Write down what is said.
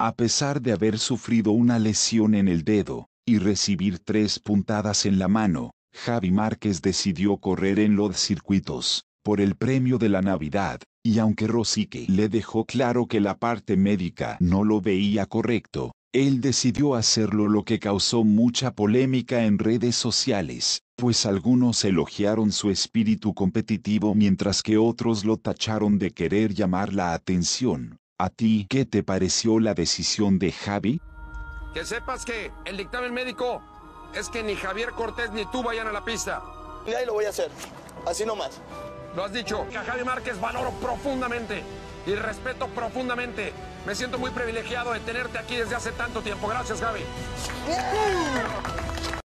A pesar de haber sufrido una lesión en el dedo y recibir 3 puntadas en la mano, Javi Márquez decidió correr en los circuitos por el premio de la Navidad, y aunque Rosique le dejó claro que la parte médica no lo veía correcto, él decidió hacerlo, lo que causó mucha polémica en redes sociales, pues algunos elogiaron su espíritu competitivo mientras que otros lo tacharon de querer llamar la atención. ¿A ti qué te pareció la decisión de Javi? Que sepas que el dictamen médico es que ni Javier Cortés ni tú vayan a la pista. Y ahí lo voy a hacer, así nomás. Lo has dicho, que a Javi Márquez valoro profundamente y respeto profundamente. Me siento muy privilegiado de tenerte aquí desde hace tanto tiempo. Gracias, Javi.